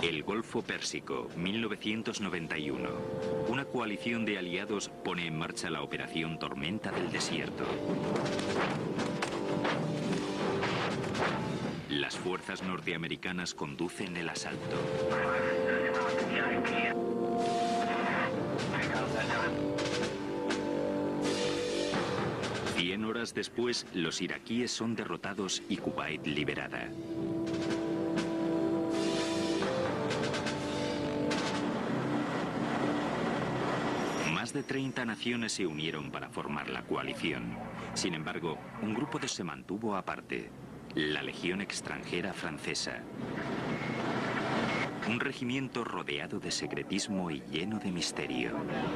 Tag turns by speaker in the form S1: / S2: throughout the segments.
S1: El Golfo Pérsico, 1991. Una coalición de aliados pone en marcha la Operación Tormenta del Desierto. Las fuerzas norteamericanas conducen el asalto. 100 horas después, los iraquíes son derrotados y Kuwait liberada. Más de 30 naciones se unieron para formar la coalición. Sin embargo, un grupo se mantuvo aparte: la Legión Extranjera Francesa. Un regimiento rodeado de secretismo y lleno de misterio.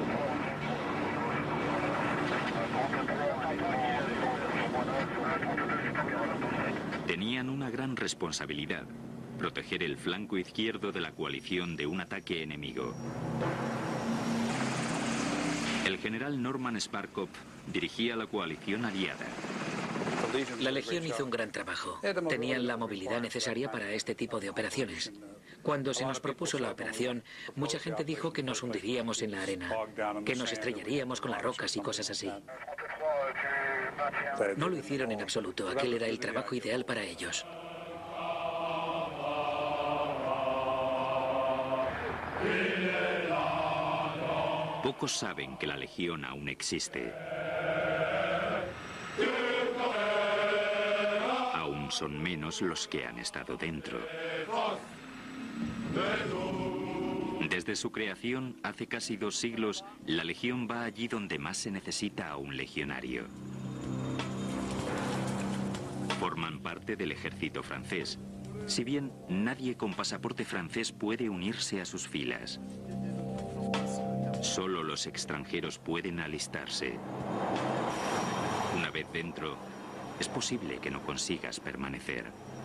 S1: Tenían una gran responsabilidad: proteger el flanco izquierdo de la coalición de un ataque enemigo. El general Norman Sparkov dirigía la coalición aliada.
S2: La Legión hizo un gran trabajo. Tenían la movilidad necesaria para este tipo de operaciones. Cuando se nos propuso la operación, mucha gente dijo que nos hundiríamos en la arena, que nos estrellaríamos con las rocas y cosas así. No lo hicieron en absoluto. Aquel era el trabajo ideal para ellos.
S1: Pocos saben que la Legión aún existe. Aún son menos los que han estado dentro. Desde su creación, hace casi 2 siglos, la Legión va allí donde más se necesita a un legionario. Forman parte del ejército francés, si bien nadie con pasaporte francés puede unirse a sus filas. Solo los extranjeros pueden alistarse. Una vez dentro, es posible que no consigas permanecer.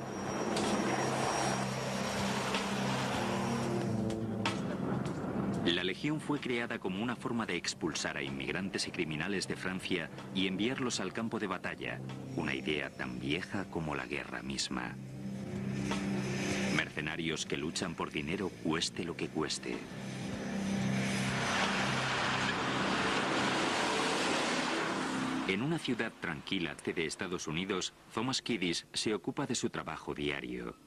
S1: La Legión fue creada como una forma de expulsar a inmigrantes y criminales de Francia y enviarlos al campo de batalla, una idea tan vieja como la guerra misma. Mercenarios que luchan por dinero cueste lo que cueste. En una ciudad tranquila de Estados Unidos, Thomas Kiddis se ocupa de su trabajo diario.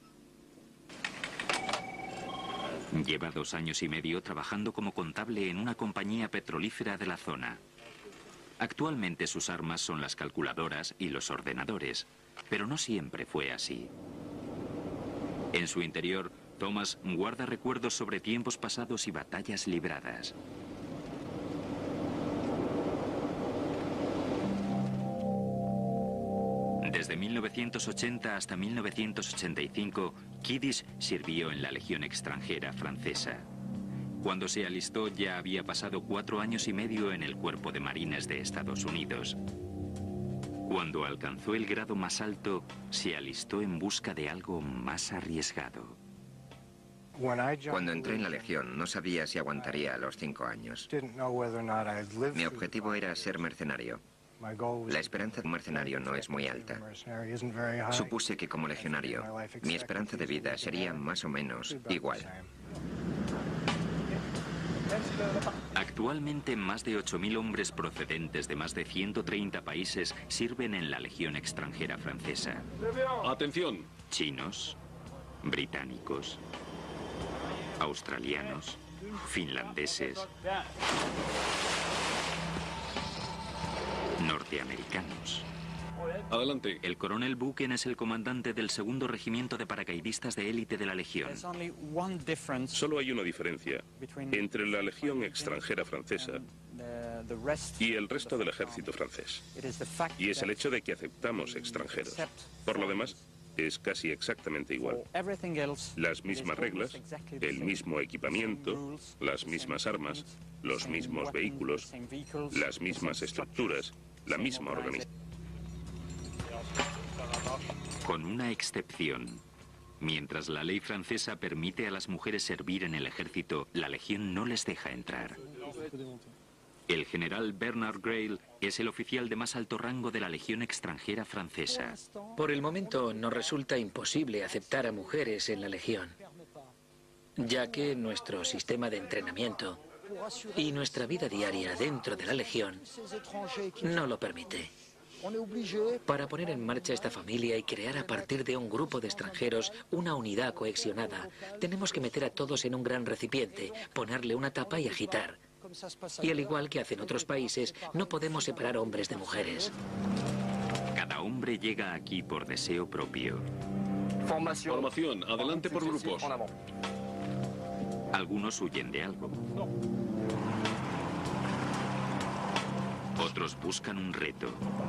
S1: Lleva 2 años y medio trabajando como contable en una compañía petrolífera de la zona. Actualmente sus armas son las calculadoras y los ordenadores, pero no siempre fue así. En su interior, Thomas guarda recuerdos sobre tiempos pasados y batallas libradas. Desde 1980 hasta 1985, Kiddis sirvió en la Legión Extranjera Francesa. Cuando se alistó ya había pasado 4 años y medio en el Cuerpo de Marines de Estados Unidos. Cuando alcanzó el grado más alto, se alistó en busca de algo más arriesgado.
S3: Cuando entré en la Legión no sabía si aguantaría los 5 años. Mi objetivo era ser mercenario. La esperanza de un mercenario no es muy alta. Supuse que como legionario, mi esperanza de vida sería más o menos igual.
S1: Actualmente más de 8.000 hombres procedentes de más de 130 países sirven en la Legión Extranjera Francesa.
S4: ¡Atención!
S1: Chinos, británicos, australianos, finlandeses, norteamericanos.
S4: Adelante.
S1: El coronel Buchen es el comandante del 2º Regimiento de Paracaidistas de Élite de la Legión.
S4: Solo hay una diferencia entre la Legión Extranjera Francesa y el resto del ejército francés. Y es el hecho de que aceptamos extranjeros. Por lo demás, es casi exactamente igual. Las mismas reglas, el mismo equipamiento, las mismas armas, los mismos vehículos, las mismas estructuras, la misma organización.
S1: Con una excepción. Mientras la ley francesa permite a las mujeres servir en el ejército, la Legión no les deja entrar. El general Bernard Grail es el oficial de más alto rango de la Legión Extranjera Francesa.
S2: Por el momento nos resulta imposible aceptar a mujeres en la Legión. ya que nuestro sistema de entrenamiento y nuestra vida diaria dentro de la Legión no lo permite. Para poner en marcha esta familia y crear a partir de un grupo de extranjeros una unidad cohesionada, tenemos que meter a todos en un gran recipiente, ponerle una tapa y agitar. Y al igual que hacen otros países, no podemos separar hombres de mujeres.
S1: Cada hombre llega aquí por deseo propio.
S5: Formación, adelante por grupos.
S1: Algunos huyen de algo. Otros buscan un reto.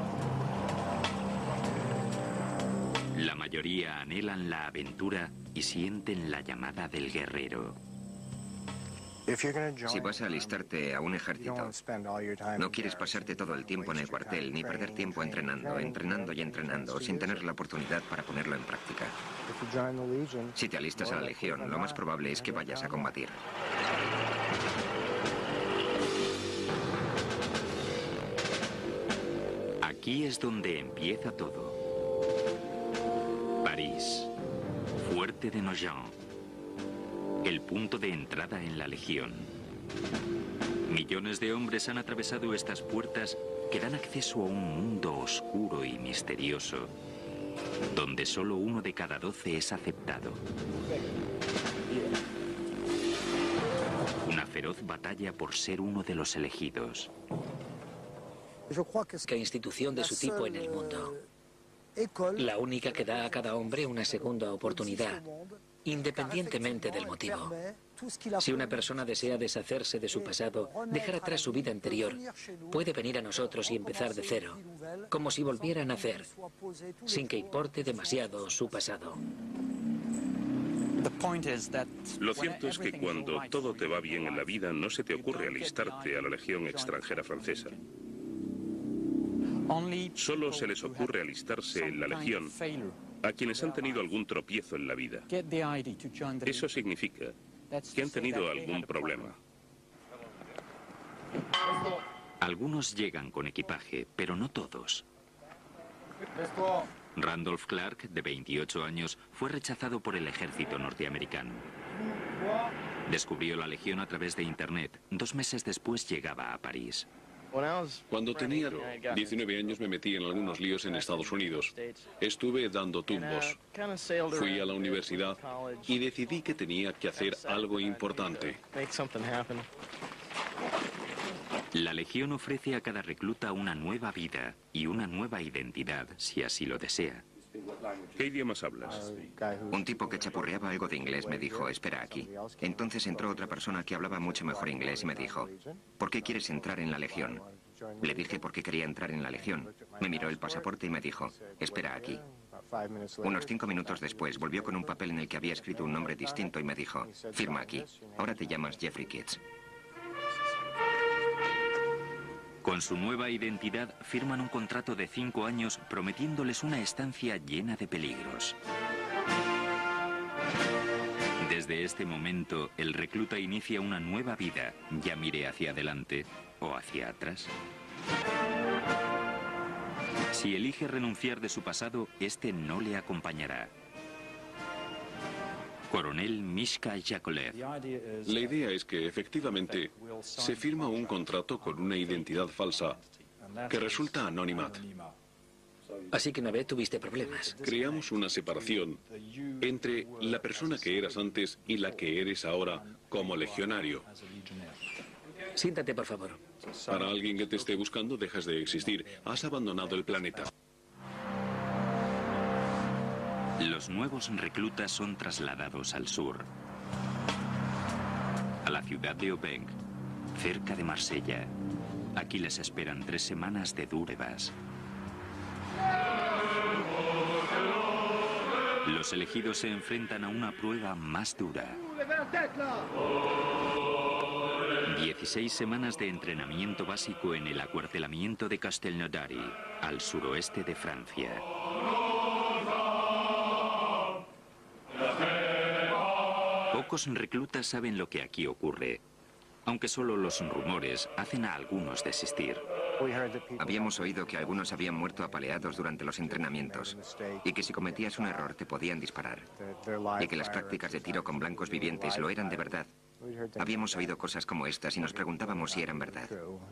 S1: La mayoría anhelan la aventura y sienten la llamada del guerrero.
S3: Si vas a alistarte a un ejército, no quieres pasarte todo el tiempo en el cuartel ni perder tiempo entrenando y entrenando sin tener la oportunidad para ponerlo en práctica. Si te alistas a la Legión, lo más probable es que vayas a combatir.
S1: Aquí es donde empieza todo. París, Fuerte de Nogent, el punto de entrada en la Legión. Millones de hombres han atravesado estas puertas que dan acceso a un mundo oscuro y misterioso, donde solo 1 de cada 12 es aceptado. Una feroz batalla por ser uno de los elegidos.
S2: ¿Qué institución de su tipo en el mundo? La única que da a cada hombre una segunda oportunidad, independientemente del motivo. Si una persona desea deshacerse de su pasado, dejar atrás su vida anterior, puede venir a nosotros y empezar de cero, como si volviera a nacer, sin que importe demasiado su pasado.
S4: Lo cierto es que cuando todo te va bien en la vida, no se te ocurre alistarte a la Legión extranjera francesa. Solo se les ocurre alistarse en la Legión a quienes han tenido algún tropiezo en la vida. Eso significa que han tenido algún problema.
S1: Algunos llegan con equipaje, pero no todos. Randolph Clark, de 28 años, fue rechazado por el ejército norteamericano. Descubrió la Legión a través de Internet. 2 meses después llegaba a París.
S5: Cuando tenía 19 años me metí en algunos líos en Estados Unidos. Estuve dando tumbos. Fui a la universidad y decidí que tenía que hacer algo importante.
S1: La Legión ofrece a cada recluta una nueva vida y una nueva identidad, si así lo desea.
S4: ¿Qué idiomas hablas?
S3: Un tipo que chapurreaba algo de inglés me dijo, espera aquí. Entonces entró otra persona que hablaba mucho mejor inglés y me dijo, ¿por qué quieres entrar en la Legión? Le dije por qué quería entrar en la Legión. Me miró el pasaporte y me dijo, espera aquí. Unos 5 minutos después volvió con un papel en el que había escrito un nombre distinto y me dijo, firma aquí. Ahora te llamas Jeffrey Kitts.
S1: Con su nueva identidad firman un contrato de 5 años prometiéndoles una estancia llena de peligros. Desde este momento, el recluta inicia una nueva vida, ya mire hacia adelante o hacia atrás. Si elige renunciar de su pasado, este no le acompañará. Coronel Mishka Yakolev.
S5: La idea es que efectivamente se firma un contrato con una identidad falsa que resulta anónima.
S2: Así que una vez tuviste problemas.
S5: Creamos una separación entre la persona que eras antes y la que eres ahora como legionario.
S2: Siéntate, por favor.
S5: Para alguien que te esté buscando, dejas de existir. Has abandonado el planeta.
S1: Los nuevos reclutas son trasladados al sur, a la ciudad de Aubin, cerca de Marsella. Aquí les esperan 3 semanas de durevas. Los elegidos se enfrentan a una prueba más dura. 16 semanas de entrenamiento básico en el acuartelamiento de Castelnaudary, al suroeste de Francia. Pocos reclutas saben lo que aquí ocurre, aunque solo los rumores hacen a algunos desistir.
S3: Habíamos oído que algunos habían muerto apaleados durante los entrenamientos y que si cometías un error te podían disparar y que las prácticas de tiro con blancos vivientes lo eran de verdad. Habíamos oído cosas como estas y nos preguntábamos si eran verdad.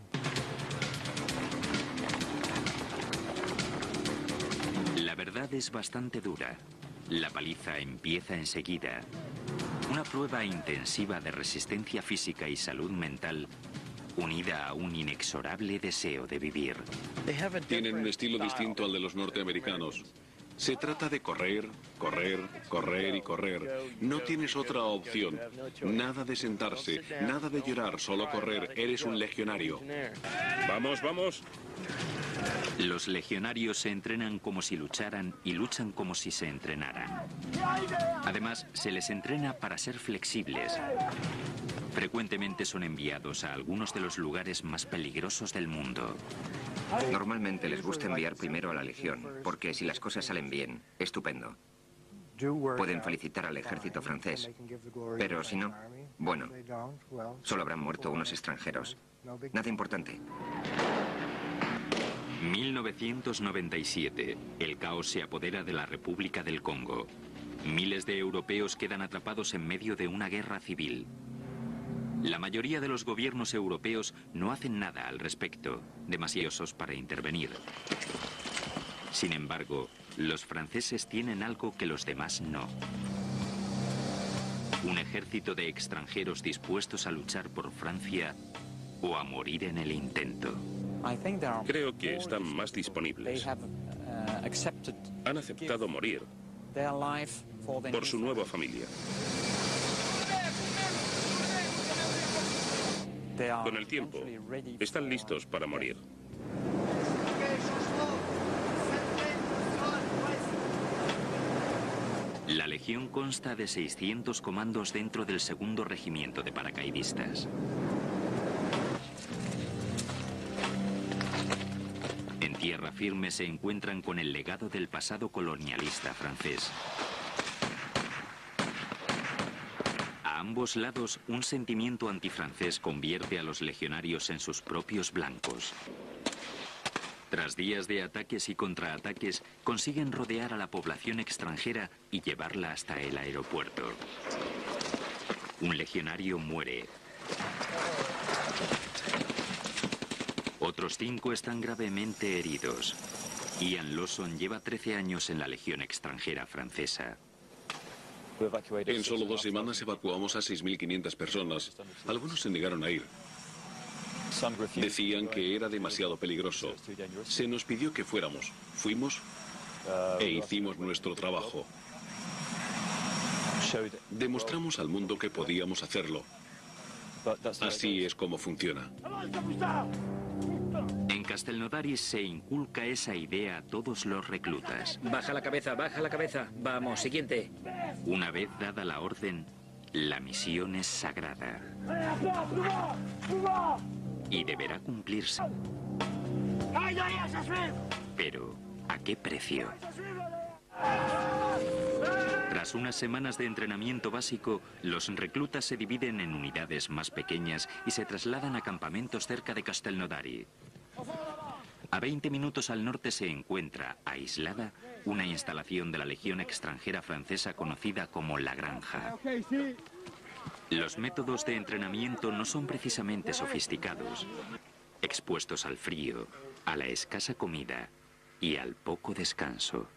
S1: La verdad es bastante dura. La paliza empieza enseguida. Una prueba intensiva de resistencia física y salud mental unida a un inexorable deseo de vivir.
S5: Tienen un estilo distinto al de los norteamericanos. Se trata de correr, correr, correr y correr. No tienes otra opción. Nada de sentarse, nada de llorar, solo correr. Eres un legionario.
S4: ¡Vamos, vamos!
S1: Los legionarios se entrenan como si lucharan y luchan como si se entrenaran. Además, se les entrena para ser flexibles. Frecuentemente son enviados a algunos de los lugares más peligrosos del mundo.
S3: Normalmente les gusta enviar primero a la Legión, porque si las cosas salen bien, estupendo. Pueden felicitar al ejército francés, pero si no, bueno, solo habrán muerto unos extranjeros. Nada importante.
S1: 1997. El caos se apodera de la República del Congo. Miles de europeos quedan atrapados en medio de una guerra civil. La mayoría de los gobiernos europeos no hacen nada al respecto, demasiados para intervenir. Sin embargo, los franceses tienen algo que los demás no. Un ejército de extranjeros dispuestos a luchar por Francia o a morir en el intento.
S4: Creo que están más disponibles. Han aceptado morir por su nueva familia. Con el tiempo, están listos para morir.
S1: La Legión consta de 600 comandos dentro del segundo regimiento de paracaidistas. En tierra firme se encuentran con el legado del pasado colonialista francés. A ambos lados, un sentimiento antifrancés convierte a los legionarios en sus propios blancos. Tras días de ataques y contraataques, consiguen rodear a la población extranjera y llevarla hasta el aeropuerto. Un legionario muere. Otros 5 están gravemente heridos. Ian Lawson lleva 13 años en la Legión extranjera francesa.
S5: En solo 2 semanas evacuamos a 6.500 personas. Algunos se negaron a ir. Decían que era demasiado peligroso. Se nos pidió que fuéramos. Fuimos e hicimos nuestro trabajo. Demostramos al mundo que podíamos hacerlo. Así es como funciona.
S1: En Castelnaudary se inculca esa idea a todos los reclutas.
S2: Baja la cabeza, baja la cabeza. Vamos, siguiente.
S1: Una vez dada la orden, la misión es sagrada. Y deberá cumplirse. Pero, ¿a qué precio? Tras unas semanas de entrenamiento básico, los reclutas se dividen en unidades más pequeñas y se trasladan a campamentos cerca de Castelnaudary. A 20 minutos al norte se encuentra, aislada, una instalación de la Legión extranjera francesa conocida como La Granja. Los métodos de entrenamiento no son precisamente sofisticados. Expuestos al frío, a la escasa comida y al poco descanso.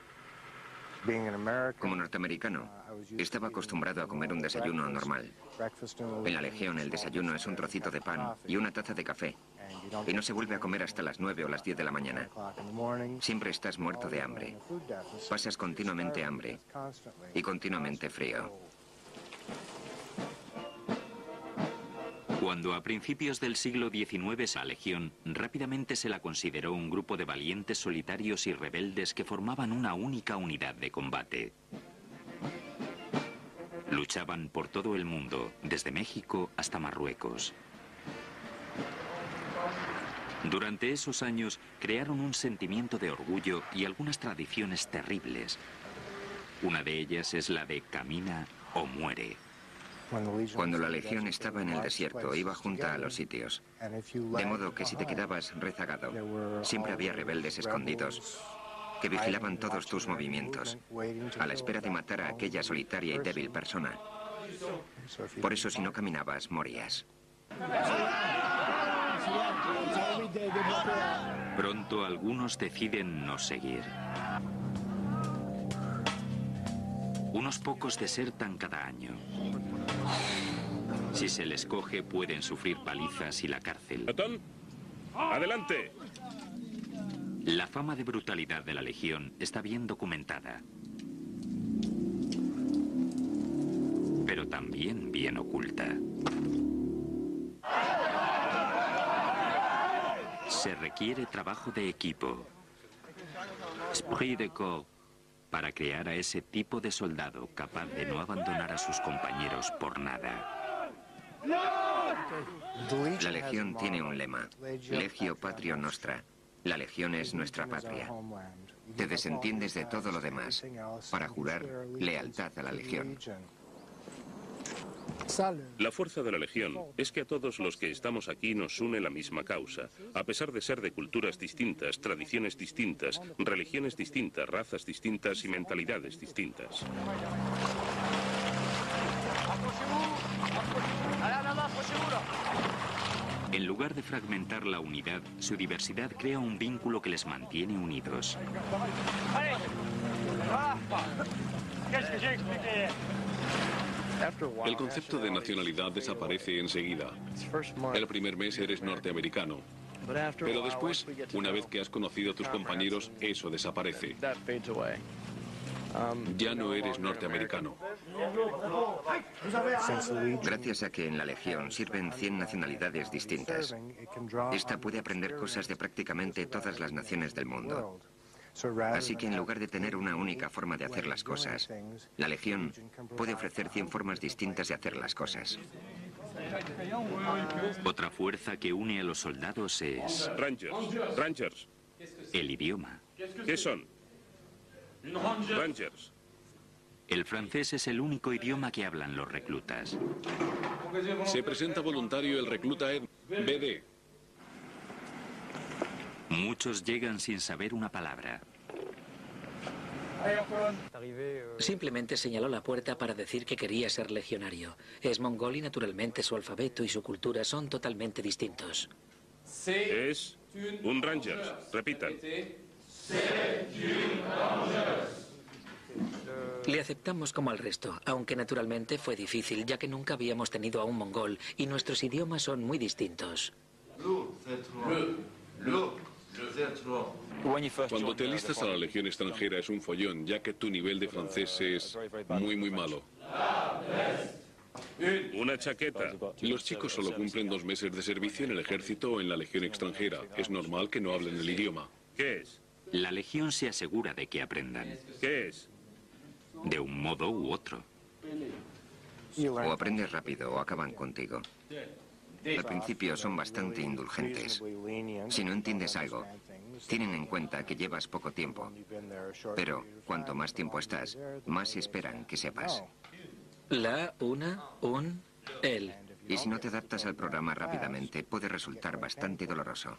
S3: Como norteamericano, estaba acostumbrado a comer un desayuno normal. En la Legión el desayuno es un trocito de pan y una taza de café. Y no se vuelve a comer hasta las 9 o las 10 de la mañana. Siempre estás muerto de hambre. Pasas continuamente hambre y continuamente frío.
S1: Cuando a principios del siglo XIX la Legión, rápidamente se la consideró un grupo de valientes solitarios y rebeldes que formaban una única unidad de combate. Luchaban por todo el mundo, desde México hasta Marruecos. Durante esos años crearon un sentimiento de orgullo y algunas tradiciones terribles. Una de ellas es la de camina o muere.
S3: Cuando la legión estaba en el desierto, iba junta a los sitios. De modo que si te quedabas rezagado, siempre había rebeldes escondidos que vigilaban todos tus movimientos, a la espera de matar a aquella solitaria y débil persona. Por eso, si no caminabas, morías.
S1: Pronto algunos deciden no seguir. Unos pocos desertan cada año. Si se les coge, pueden sufrir palizas y la cárcel.
S4: ¡Otón! ¡Adelante!
S1: La fama de brutalidad de la Legión está bien documentada, pero también bien oculta. Se requiere trabajo de equipo, esprit de corps, para crear a ese tipo de soldado capaz de no abandonar a sus compañeros por nada.
S3: La Legión tiene un lema, Legio Patrio Nostra. La Legión es nuestra patria. Te desentiendes de todo lo demás para jurar lealtad a la Legión.
S4: La fuerza de la Legión es que a todos los que estamos aquí nos une la misma causa, a pesar de ser de culturas distintas, tradiciones distintas, religiones distintas, razas distintas y mentalidades distintas.
S1: En lugar de fragmentar la unidad, su diversidad crea un vínculo que les mantiene unidos.
S5: El concepto de nacionalidad desaparece enseguida. El primer mes eres norteamericano. Pero después, una vez que has conocido a tus compañeros, eso desaparece. Ya no eres norteamericano.
S3: Gracias a que en la Legión sirven 100 nacionalidades distintas, esta puede aprender cosas de prácticamente todas las naciones del mundo. Así que en lugar de tener una única forma de hacer las cosas, la Legión puede ofrecer 100 formas distintas de hacer las cosas.
S1: Otra fuerza que une a los soldados es...
S4: Rangers.
S1: El idioma.
S4: ¿Qué son? Rangers.
S1: El francés es el único idioma que hablan los reclutas.
S5: Se presenta voluntario el recluta BD.
S1: Muchos llegan sin saber una palabra.
S2: Simplemente señaló la puerta para decir que quería ser legionario. Es mongol y naturalmente su alfabeto y su cultura son totalmente distintos.
S4: Es un Rangers. Repitan.
S2: Le aceptamos como al resto, aunque naturalmente fue difícil, ya que nunca habíamos tenido a un mongol y nuestros idiomas son muy distintos.
S5: Cuando te alistas a la Legión extranjera es un follón, ya que tu nivel de francés es muy, muy malo.
S4: Una chaqueta.
S5: Los chicos solo cumplen 2 meses de servicio en el ejército o en la Legión extranjera. Es normal que no hablen el idioma.
S4: ¿Qué es?
S1: La Legión se asegura de que aprendan.
S4: ¿Qué es?
S1: De un modo u otro.
S3: O aprendes rápido o acaban contigo. Al principio son bastante indulgentes. Si no entiendes algo, tienen en cuenta que llevas poco tiempo. Pero cuanto más tiempo estás, más esperan que sepas.
S2: La, una, un, el.
S3: Y si no te adaptas al programa rápidamente, puede resultar bastante doloroso.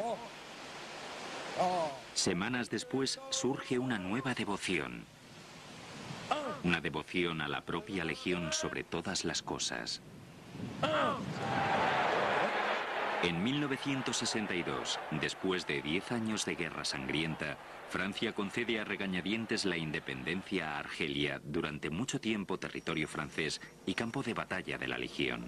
S1: Semanas después surge una nueva devoción. Una devoción a la propia Legión sobre todas las cosas. En 1962, después de 10 años de guerra sangrienta, Francia concede a regañadientes la independencia a Argelia, durante mucho tiempo territorio francés y campo de batalla de la Legión.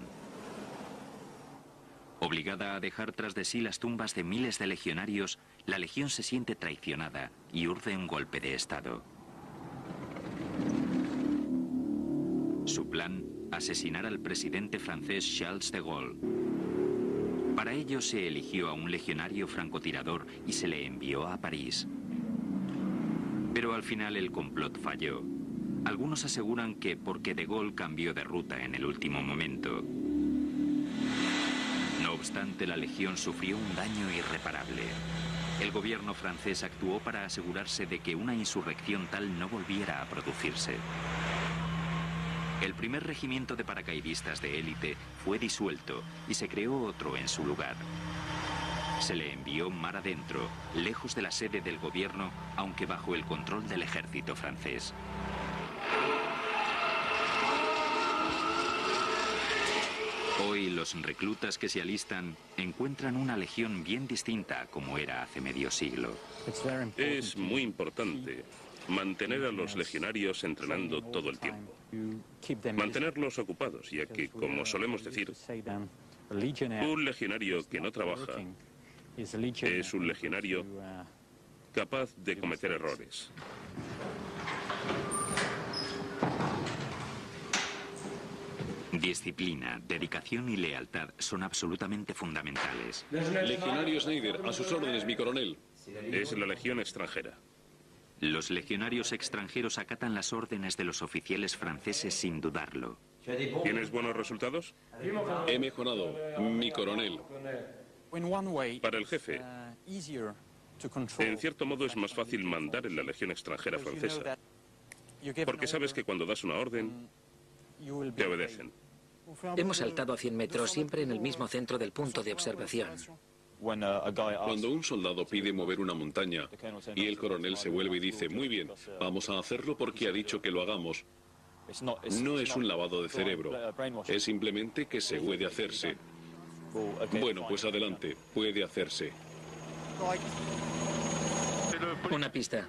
S1: Obligada a dejar tras de sí las tumbas de miles de legionarios, la Legión se siente traicionada y urde un golpe de Estado. Su plan, asesinar al presidente francés Charles de Gaulle. Para ello se eligió a un legionario francotirador y se le envió a París. Pero al final el complot falló. Algunos aseguran que porque de Gaulle cambió de ruta en el último momento. No obstante, la Legión sufrió un daño irreparable. El gobierno francés actuó para asegurarse de que una insurrección tal no volviera a producirse. El primer regimiento de paracaidistas de élite fue disuelto y se creó otro en su lugar. Se le envió mar adentro, lejos de la sede del gobierno, aunque bajo el control del ejército francés. Hoy los reclutas que se alistan encuentran una legión bien distinta a como era hace medio siglo.
S4: Es muy importante mantener a los legionarios entrenando todo el tiempo. Mantenerlos ocupados, ya que, como solemos decir, un legionario que no trabaja es un legionario capaz de cometer errores.
S1: Disciplina, dedicación y lealtad son absolutamente fundamentales.
S5: Legionario Schneider, a sus órdenes, mi coronel.
S4: Es la legión extranjera.
S1: Los legionarios extranjeros acatan las órdenes de los oficiales franceses sin dudarlo.
S4: ¿Tienes buenos resultados?
S5: He mejorado, mi coronel.
S4: Para el jefe, en cierto modo es más fácil mandar en la legión extranjera francesa, porque sabes que cuando das una orden, te obedecen.
S2: Hemos saltado a 100 metros, siempre en el mismo centro del punto de observación.
S5: Cuando un soldado pide mover una montaña y el coronel se vuelve y dice, muy bien, vamos a hacerlo porque ha dicho que lo hagamos, no es un lavado de cerebro, es simplemente que se puede hacerse. Bueno, pues adelante, puede hacerse.
S2: Una pista.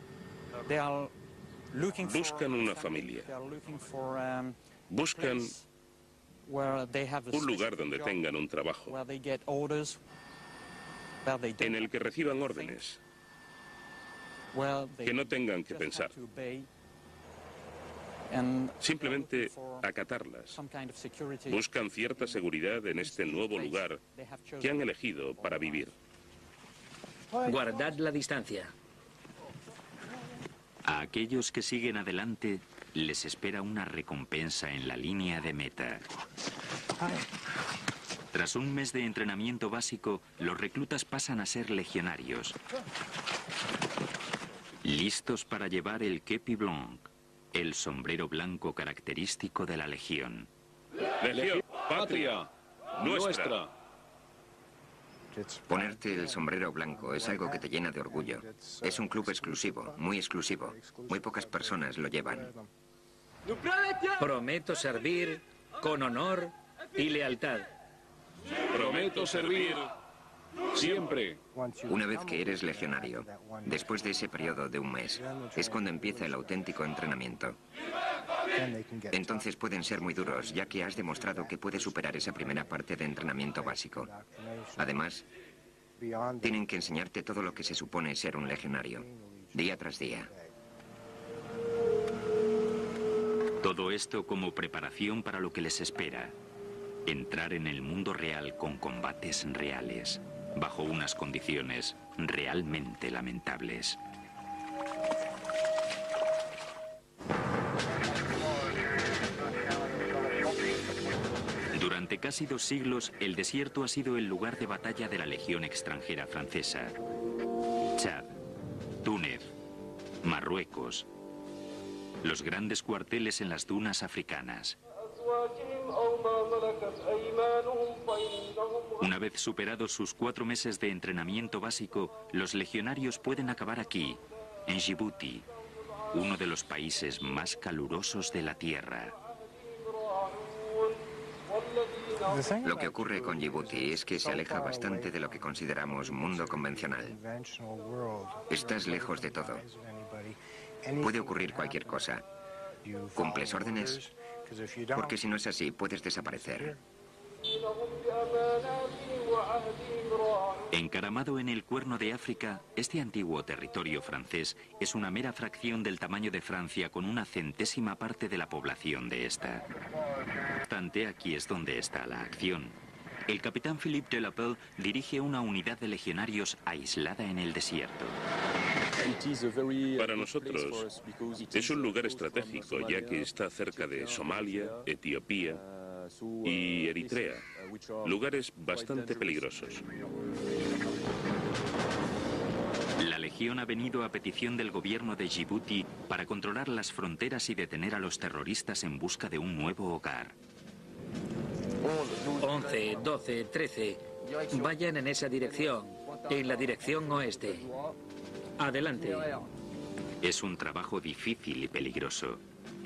S4: Buscan una familia. Buscan un lugar donde tengan un trabajo, en el que reciban órdenes, que no tengan que pensar, simplemente acatarlas. Buscan cierta seguridad en este nuevo lugar que han elegido para vivir.
S2: Guardad la distancia.
S1: A aquellos que siguen adelante les espera una recompensa en la línea de meta. Tras un mes de entrenamiento básico, los reclutas pasan a ser legionarios, listos para llevar el képi blanc, el sombrero blanco característico de la legión.
S4: Legión, patria, nuestra.
S3: Ponerte el sombrero blanco es algo que te llena de orgullo. Es un club exclusivo, muy exclusivo. Muy pocas personas lo llevan.
S2: Prometo servir con honor y lealtad.
S5: Prometo servir siempre.
S3: Una vez que eres legionario, después de ese periodo de un mes, es cuando empieza el auténtico entrenamiento. Entonces pueden ser muy duros, ya que has demostrado que puedes superar esa primera parte de entrenamiento básico. Además, tienen que enseñarte todo lo que se supone ser un legionario, día tras día.
S1: Todo esto como preparación para lo que les espera. Entrar en el mundo real con combates reales, bajo unas condiciones realmente lamentables. Durante casi 2 siglos, el desierto ha sido el lugar de batalla de la Legión extranjera francesa. Chad, Túnez, Marruecos, los grandes cuarteles en las dunas africanas. Una vez superados sus 4 meses de entrenamiento básico, los legionarios pueden acabar aquí, en Djibouti, uno de los países más calurosos de la Tierra.
S3: Lo que ocurre con Djibouti es que se aleja bastante de lo que consideramos mundo convencional. Estás lejos de todo. Puede ocurrir cualquier cosa. ¿Cumples órdenes? Porque si no es así, puedes desaparecer.
S1: Encaramado en el Cuerno de África, este antiguo territorio francés es una mera fracción del tamaño de Francia con una 1/10 parte de la población de esta. No obstante, aquí es donde está la acción. El capitán Philippe Delapelle dirige una unidad de legionarios aislada en el desierto.
S4: Para nosotros es un lugar estratégico, ya que está cerca de Somalia, Etiopía y Eritrea, lugares bastante peligrosos.
S1: La legión legión ha venido a petición del gobierno de Djibouti para controlar las fronteras y detener a los terroristas en busca de un nuevo hogar.
S2: 11, 12, 13. Vayan en esa dirección, en la dirección oeste. Adelante.
S1: Es un trabajo difícil y peligroso.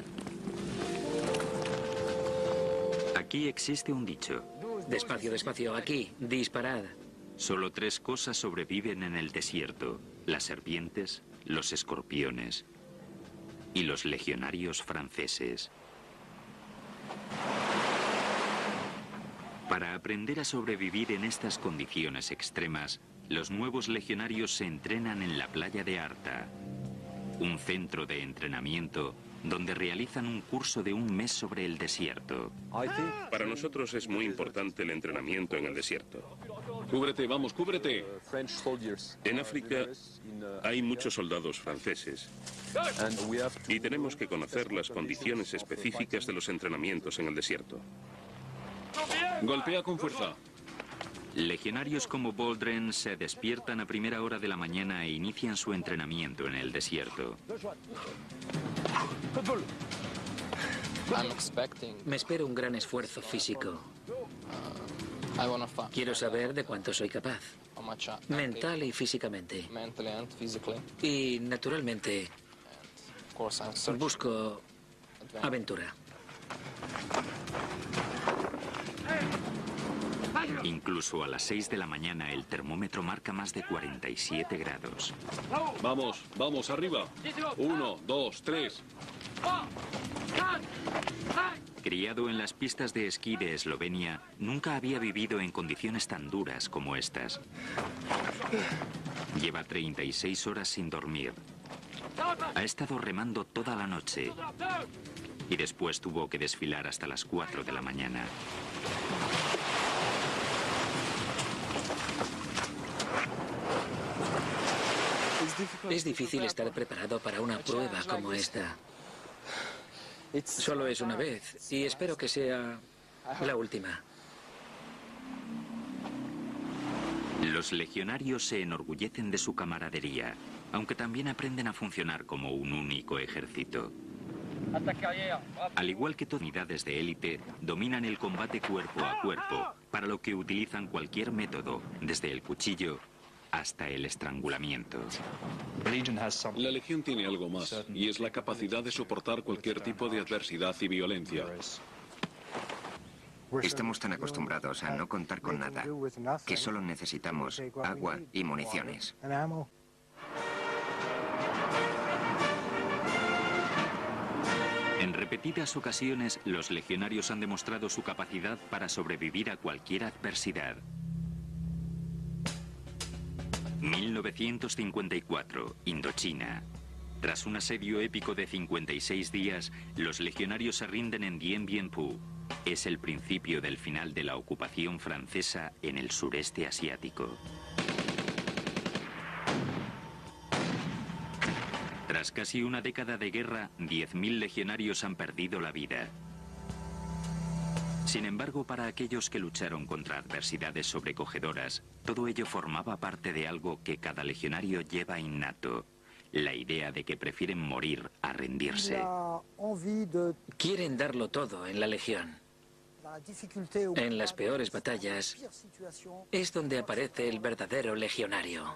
S1: Aquí existe un dicho.
S2: Despacio, despacio, aquí, disparad.
S1: Solo 3 cosas sobreviven en el desierto: las serpientes, los escorpiones y los legionarios franceses. Para aprender a sobrevivir en estas condiciones extremas, los nuevos legionarios se entrenan en la playa de Arta, un centro de entrenamiento donde realizan un curso de 1 mes sobre el desierto.
S4: Para nosotros es muy importante el entrenamiento en el desierto.
S5: Cúbrete, vamos, cúbrete.
S4: En África hay muchos soldados franceses y tenemos que conocer las condiciones específicas de los entrenamientos en el desierto.
S5: Golpea con fuerza.
S1: Legionarios como Boldren se despiertan a primera hora de la mañana e inician su entrenamiento en el desierto.
S2: Me espero un gran esfuerzo físico. Quiero saber de cuánto soy capaz, mental y físicamente. Y, naturalmente, busco aventura.
S1: Incluso a las 6 de la mañana el termómetro marca más de 47 grados.
S5: Vamos, vamos, arriba. 1, 2, 3.
S1: Criado en las pistas de esquí de Eslovenia, nunca había vivido en condiciones tan duras como estas. Lleva 36 horas sin dormir. Ha estado remando toda la noche y después tuvo que desfilar hasta las 4 de la mañana.
S2: Es difícil estar preparado para una prueba como esta. Solo es una vez y espero que sea la última.
S1: Los legionarios se enorgullecen de su camaradería, aunque también aprenden a funcionar como un único ejército. Al igual que todas las unidades de élite, dominan el combate cuerpo a cuerpo, para lo que utilizan cualquier método, desde el cuchillo hasta el estrangulamiento.
S5: La Legión tiene algo más, y es la capacidad de soportar cualquier tipo de adversidad y violencia.
S3: Estamos tan acostumbrados a no contar con nada, que solo necesitamos agua y municiones.
S1: En repetidas ocasiones, los legionarios han demostrado su capacidad para sobrevivir a cualquier adversidad. 1954, Indochina. Tras un asedio épico de 56 días, los legionarios se rinden en Dien Bien Phu. Es el principio del final de la ocupación francesa en el sureste asiático. Tras casi una década de guerra, 10.000 legionarios han perdido la vida. Sin embargo, para aquellos que lucharon contra adversidades sobrecogedoras, todo ello formaba parte de algo que cada legionario lleva innato: la idea de que prefieren morir a rendirse.
S2: Quieren darlo todo en la Legión. En las peores batallas es donde aparece el verdadero legionario.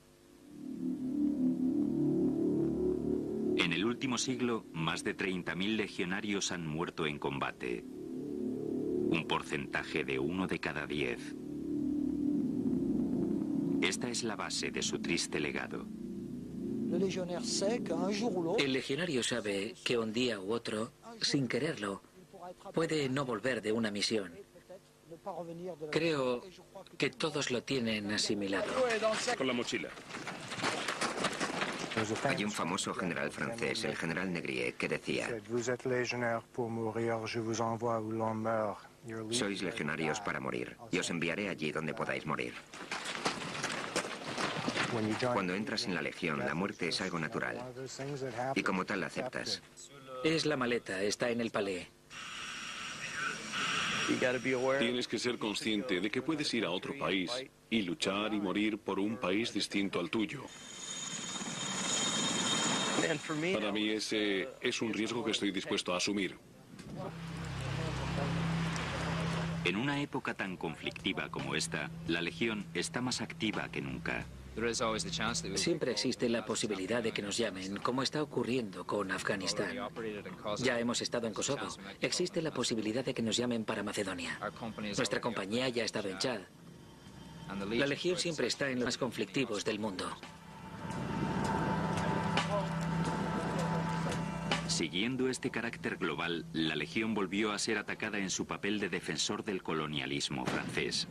S1: En el último siglo, más de 30.000 legionarios han muerto en combate. Un porcentaje de 1 de cada 10. Esta es la base de su triste legado.
S2: El legionario sabe que un día u otro, sin quererlo, puede no volver de una misión. Creo que todos lo tienen asimilado.
S4: Con la mochila.
S3: Hay un famoso general francés, el general Négrier, que decía: sois legionarios para morir, y os enviaré allí donde podáis morir. Cuando entras en la Legión, la muerte es algo natural, y como tal la aceptas.
S2: Es la maleta, está en el palé.
S5: Tienes que ser consciente de que puedes ir a otro país y luchar y morir por un país distinto al tuyo. Para mí ese es un riesgo que estoy dispuesto a asumir.
S1: En una época tan conflictiva como esta, la Legión está más activa que nunca.
S2: Siempre existe la posibilidad de que nos llamen, como está ocurriendo con Afganistán. Ya hemos estado en Kosovo. Existe la posibilidad de que nos llamen para Macedonia. Nuestra compañía ya ha estado en Chad. La Legión siempre está en los más conflictivos del mundo.
S1: Siguiendo este carácter global, la Legión volvió a ser atacada en su papel de defensor del colonialismo francés.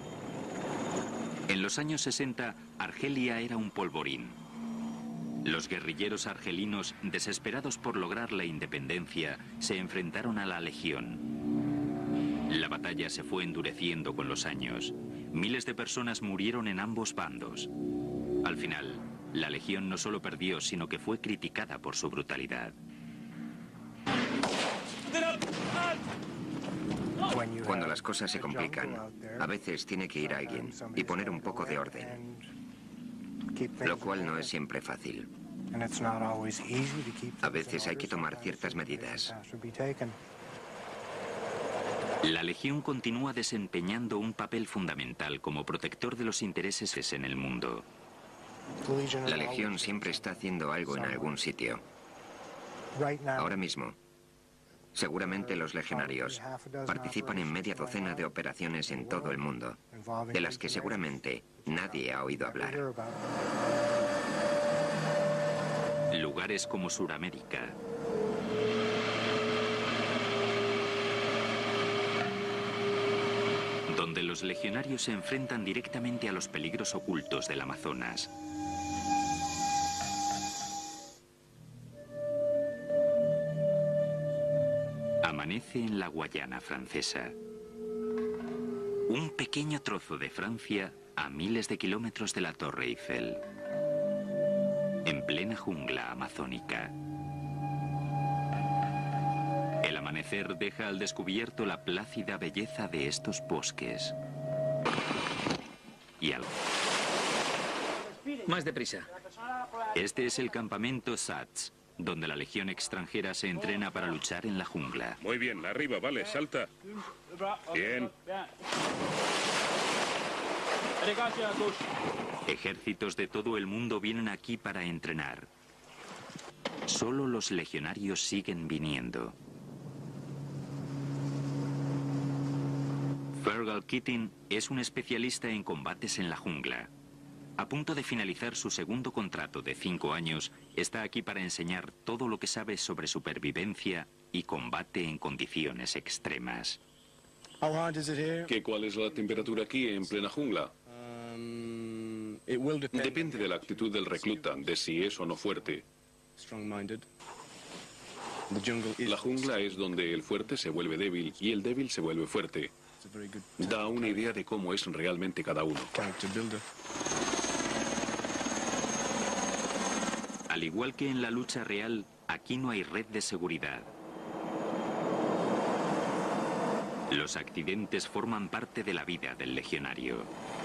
S1: En los años 60, Argelia era un polvorín. Los guerrilleros argelinos, desesperados por lograr la independencia, se enfrentaron a la Legión. La batalla se fue endureciendo con los años. Miles de personas murieron en ambos bandos. Al final, la Legión no solo perdió, sino que fue criticada por su brutalidad.
S3: Cuando las cosas se complican, a veces tiene que ir alguien y poner un poco de orden, lo cual no es siempre fácil. A veces hay que tomar ciertas medidas.
S1: La Legión continúa desempeñando un papel fundamental como protector de los intereses en el mundo.
S3: La Legión siempre está haciendo algo en algún sitio. Ahora mismo, seguramente los legionarios participan en media docena de operaciones en todo el mundo, de las que seguramente nadie ha oído hablar.
S1: Lugares como Sudamérica, donde los legionarios se enfrentan directamente a los peligros ocultos del Amazonas. Amanece en la Guayana francesa. Un pequeño trozo de Francia a miles de kilómetros de la Torre Eiffel. En plena jungla amazónica. El amanecer deja al descubierto la plácida belleza de estos bosques. Y algo.
S2: Más deprisa.
S1: Este es el campamento Sats, donde la Legión extranjera se entrena para luchar en la jungla.
S4: Muy bien, arriba, vale, salta. Bien.
S1: Ejércitos de todo el mundo vienen aquí para entrenar. Solo los legionarios siguen viniendo. Fergal Keating es un especialista en combates en la jungla. A punto de finalizar su segundo contrato de 5 años, está aquí para enseñar todo lo que sabe sobre supervivencia y combate en condiciones extremas.
S5: ¿Cuál es la temperatura aquí en plena jungla? Depende de la actitud del recluta, de si es o no fuerte. La jungla es donde el fuerte se vuelve débil y el débil se vuelve fuerte. Da una idea de cómo es realmente cada uno.
S1: Al igual que en la lucha real, aquí no hay red de seguridad. Los accidentes forman parte de la vida del legionario.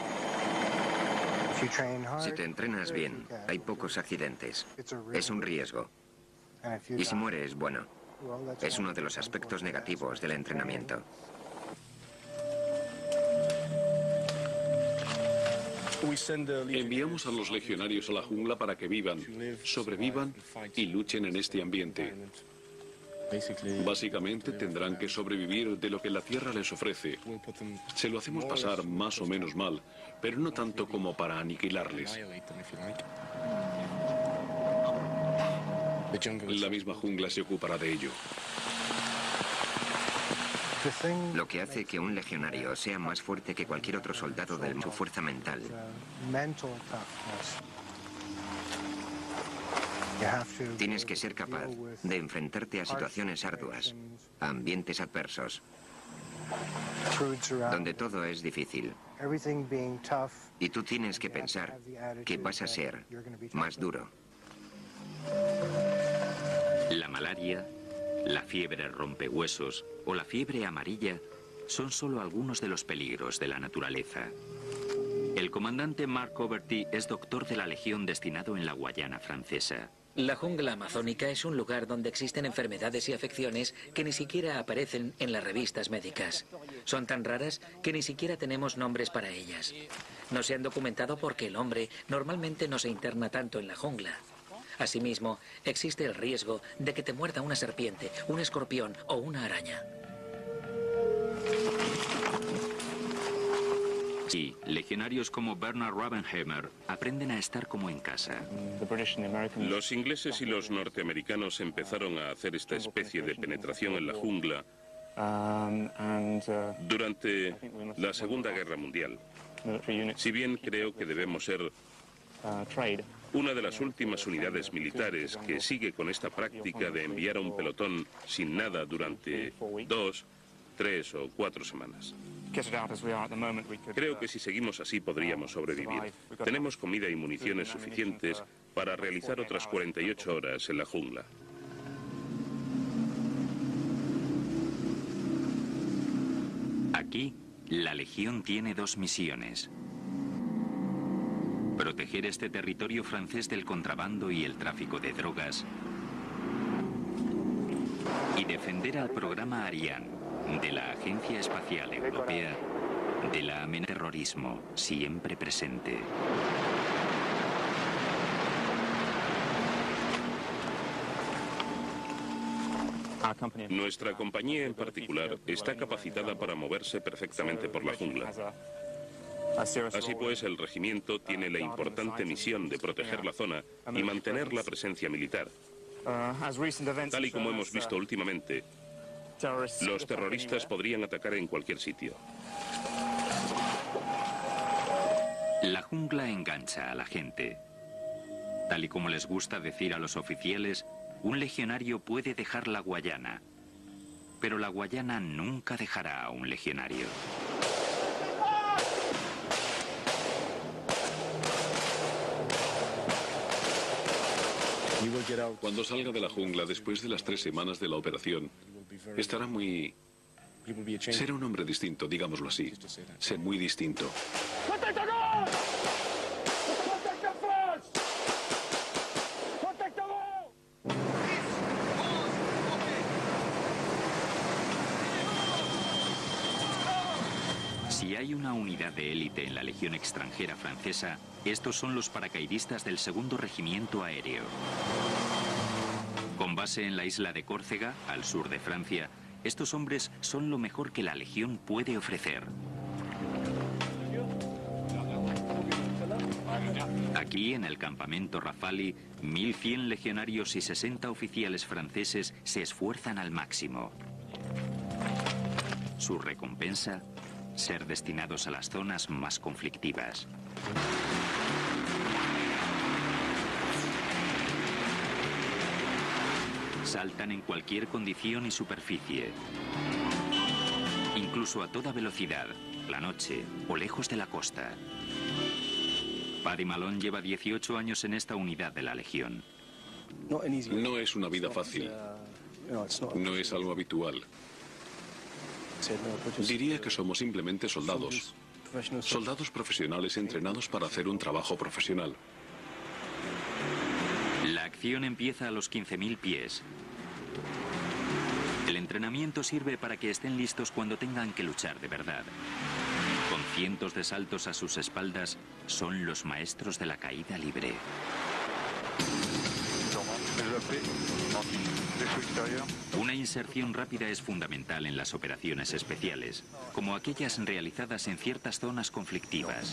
S3: Si te entrenas bien, hay pocos accidentes. Es un riesgo. Y si mueres, bueno, es uno de los aspectos negativos del entrenamiento.
S5: Enviamos a los legionarios a la jungla para que vivan, sobrevivan y luchen en este ambiente. Básicamente tendrán que sobrevivir de lo que la tierra les ofrece. Se lo hacemos pasar más o menos mal, pero no tanto como para aniquilarles. La misma jungla se ocupará de ello.
S3: Lo que hace que un legionario sea más fuerte que cualquier otro soldado del mundo, su fuerza mental. Tienes que ser capaz de enfrentarte a situaciones arduas, a ambientes adversos, donde todo es difícil. Y tú tienes que pensar que vas a ser más duro.
S1: La malaria, la fiebre rompehuesos o la fiebre amarilla son solo algunos de los peligros de la naturaleza. El comandante Mark Overty es doctor de la Legión destinado en la Guayana francesa.
S2: La jungla amazónica es un lugar donde existen enfermedades y afecciones que ni siquiera aparecen en las revistas médicas. Son tan raras que ni siquiera tenemos nombres para ellas. No se han documentado porque el hombre normalmente no se interna tanto en la jungla. Asimismo, existe el riesgo de que te muerda una serpiente, un escorpión o una araña.
S1: Sí, legionarios como Bernard Ravenheimer aprenden a estar como en casa.
S4: Los ingleses y los norteamericanos empezaron a hacer esta especie de penetración en la jungla durante la Segunda Guerra Mundial. Si bien creo que debemos ser una de las últimas unidades militares que sigue con esta práctica de enviar a un pelotón sin nada durante 2, 3 o 4 semanas. Creo que si seguimos así podríamos sobrevivir. Tenemos comida y municiones suficientes para realizar otras 48 horas en la jungla.
S1: Aquí, la Legión tiene 2 misiones. Proteger este territorio francés del contrabando y el tráfico de drogas. Y defender al programa Ariane de la Agencia Espacial Europea de la amenaza del terrorismo, siempre presente.
S4: Nuestra compañía en particular está capacitada para moverse perfectamente por la jungla. Así pues, el regimiento tiene la importante misión de proteger la zona y mantener la presencia militar. Tal y como hemos visto últimamente, los terroristas podrían atacar en cualquier sitio.
S1: La jungla engancha a la gente. Tal y como les gusta decir a los oficiales, un legionario puede dejar la Guayana, pero la Guayana nunca dejará a un legionario.
S5: Cuando salga de la jungla después de las 3 semanas de la operación, estará muy... Será un hombre distinto, digámoslo así. Ser muy distinto.
S1: Si hay una unidad de élite en la Legión extranjera francesa, estos son los paracaidistas del 2º Regimiento Aéreo. Con base en la isla de Córcega, al sur de Francia, estos hombres son lo mejor que la Legión puede ofrecer. Aquí, en el campamento Rafali, 1100 legionarios y 60 oficiales franceses se esfuerzan al máximo. Su recompensa: ser destinados a las zonas más conflictivas. Saltan en cualquier condición y superficie, incluso a toda velocidad, la noche o lejos de la costa. Paddy Malone lleva 18 años en esta unidad de la Legión.
S5: No es una vida fácil. No es algo habitual. Diría que somos simplemente soldados. Soldados profesionales entrenados para hacer un trabajo profesional.
S1: La acción empieza a los 15.000 pies. El entrenamiento sirve para que estén listos cuando tengan que luchar de verdad. Con cientos de saltos a sus espaldas, son los maestros de la caída libre. Una inserción rápida es fundamental en las operaciones especiales, como aquellas realizadas en ciertas zonas conflictivas.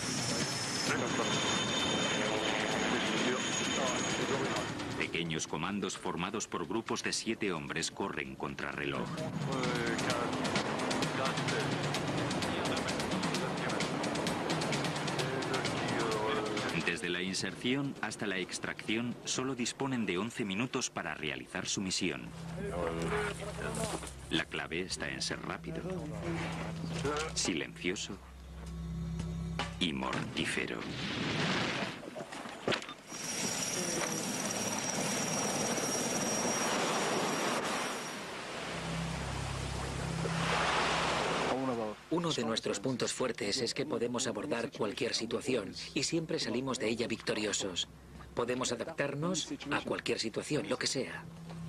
S1: Pequeños comandos formados por grupos de 7 hombres corren contrarreloj. Desde la inserción hasta la extracción solo disponen de 11 minutos para realizar su misión. La clave está en ser rápido, silencioso y mortífero.
S2: Uno de nuestros puntos fuertes es que podemos abordar cualquier situación y siempre salimos de ella victoriosos. Podemos adaptarnos a cualquier situación, lo que sea.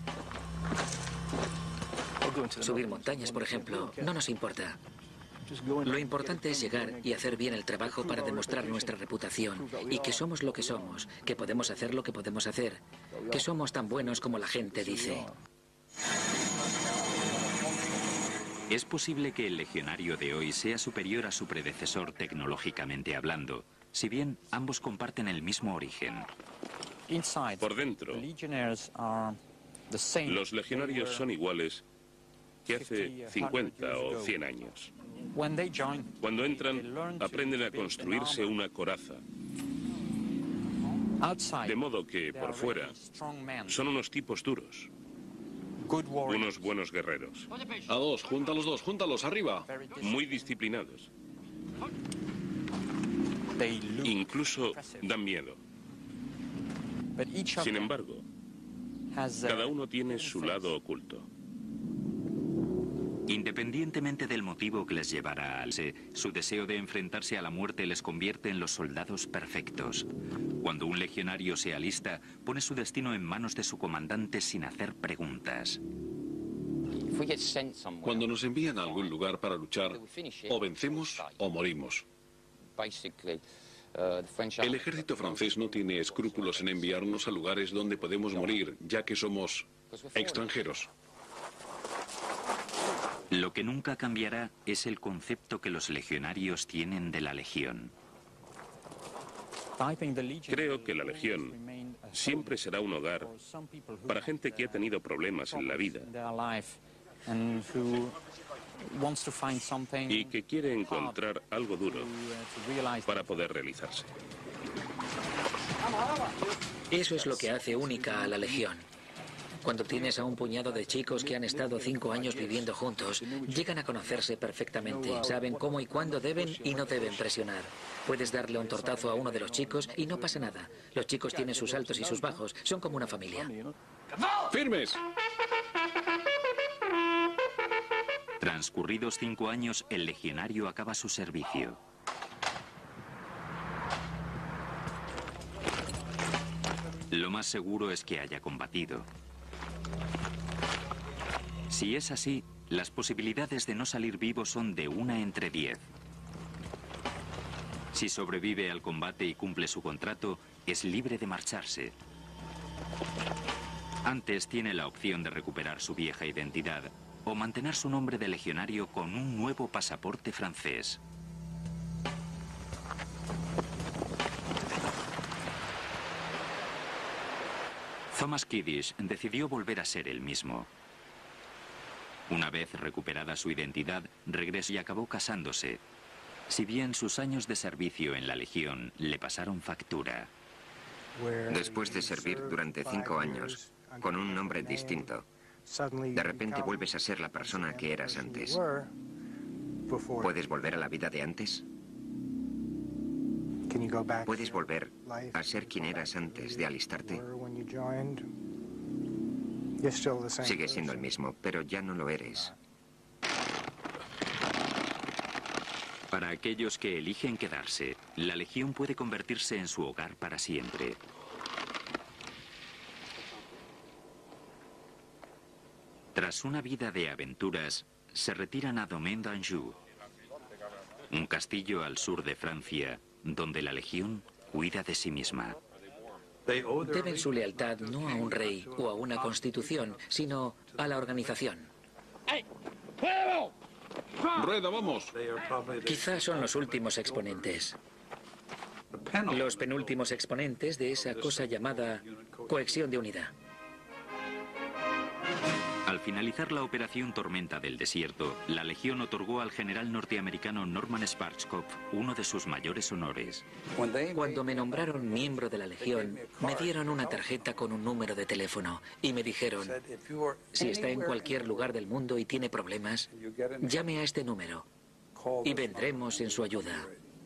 S2: Subir montañas, por ejemplo, no nos importa. Lo importante es llegar y hacer bien el trabajo para demostrar nuestra reputación y que somos lo que somos, que podemos hacer lo que podemos hacer, que somos tan buenos como la gente dice.
S1: Es posible que el legionario de hoy sea superior a su predecesor tecnológicamente hablando, si bien ambos comparten el mismo origen.
S4: Por dentro, los legionarios son iguales que hace 50 o 100 años. Cuando entran, aprenden a construirse una coraza. De modo que, por fuera, son unos tipos duros. Unos buenos guerreros.
S5: A dos, júntalos, arriba.
S4: Muy disciplinados. Incluso dan miedo. Sin embargo, cada uno tiene su lado oculto.
S1: Independientemente del motivo que les llevara a alce, su deseo de enfrentarse a la muerte les convierte en los soldados perfectos. Cuando un legionario se alista, pone su destino en manos de su comandante sin hacer preguntas.
S5: Cuando nos envían a algún lugar para luchar, o vencemos o morimos. El ejército francés no tiene escrúpulos en enviarnos a lugares donde podemos morir, ya que somos extranjeros.
S1: Lo que nunca cambiará es el concepto que los legionarios tienen de la legión.
S4: Creo que la legión siempre será un hogar para gente que ha tenido problemas en la vida y que quiere encontrar algo duro para poder realizarse.
S2: Eso es lo que hace única a la legión. Cuando tienes a un puñado de chicos que han estado 5 años viviendo juntos, llegan a conocerse perfectamente. Saben cómo y cuándo deben y no deben presionar. Puedes darle un tortazo a uno de los chicos y no pasa nada. Los chicos tienen sus altos y sus bajos. Son como una familia.
S5: ¡Firmes!
S1: Transcurridos 5 años, el legionario acaba su servicio. Lo más seguro es que haya combatido. Si es así, las posibilidades de no salir vivo son de 1 entre 10. Si sobrevive al combate y cumple su contrato, es libre de marcharse. Antes tiene la opción de recuperar su vieja identidad o mantener su nombre de legionario con un nuevo pasaporte francés. Thomas Kiddish decidió volver a ser el mismo. Una vez recuperada su identidad, regresó y acabó casándose. Si bien sus años de servicio en la Legión le pasaron factura.
S3: Después de servir durante 5 años, con un nombre distinto, de repente vuelves a ser la persona que eras antes. ¿Puedes volver a la vida de antes? ¿Puedes volver a ser quien eras antes de alistarte? Sigues siendo el mismo, pero ya no lo eres.
S1: Para aquellos que eligen quedarse, la Legión puede convertirse en su hogar para siempre. Tras una vida de aventuras, se retiran a Domaine d'Anjou, un castillo al sur de Francia, donde la Legión cuida de sí misma.
S2: Deben su lealtad no a un rey o a una constitución, sino a la organización.
S5: ¡Rueda, vamos!
S2: Quizás son los últimos exponentes. Los penúltimos exponentes de esa cosa llamada cohesión de unidad.
S1: Al finalizar la operación Tormenta del Desierto, la Legión otorgó al general norteamericano Norman Schwarzkopf uno de sus mayores honores.
S2: Cuando me nombraron miembro de la Legión, me dieron una tarjeta con un número de teléfono y me dijeron, si está en cualquier lugar del mundo y tiene problemas, llame a este número y vendremos en su ayuda.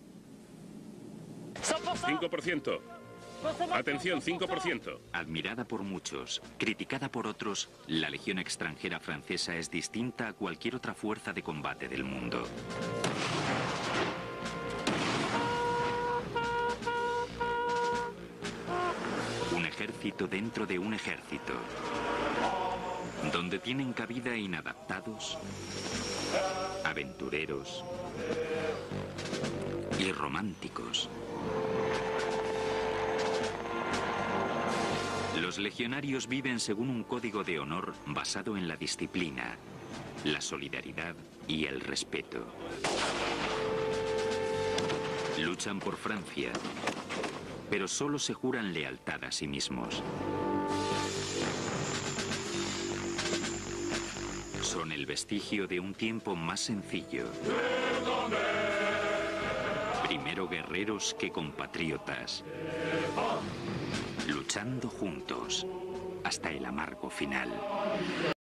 S4: 5%. Atención, 5%.
S1: Admirada por muchos, criticada por otros, la Legión extranjera francesa es distinta a cualquier otra fuerza de combate del mundo. ejército dentro de un ejército, donde tienen cabida inadaptados, aventureros y románticos. Los legionarios viven según un código de honor basado en la disciplina, la solidaridad y el respeto. Luchan por Francia, pero solo se juran lealtad a sí mismos. Son el vestigio de un tiempo más sencillo. Primero guerreros que compatriotas, luchando juntos hasta el amargo final.